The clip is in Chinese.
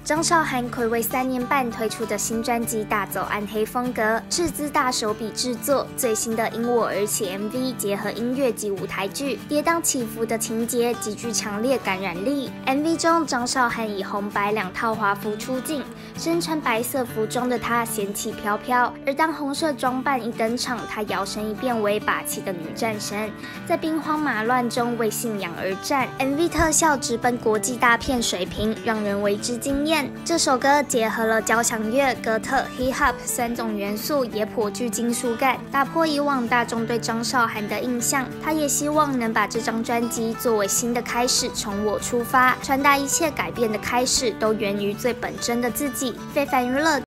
张韶涵睽违3年半推出的新专辑大走暗黑风格，斥资大手笔制作最新的因我而起 MV， 结合音乐及舞台剧，跌宕起伏的情节极具强烈感染力。MV 中，张韶涵以红白2套华服出镜，身穿白色服装的她仙气飘飘，而当红色装扮一登场，她摇身一变为霸气的女战神，在兵荒马乱中为信仰而战。MV 特效直奔国际大片水平，让人为之惊艳。这首歌结合了交响乐、哥特、hip hop 3种元素，也颇具金属感，打破以往大众对张韶涵的印象。他也希望能把这张专辑作为新的开始，从我出发，传达一切改变的开始都源于最本真的自己。非凡娱乐。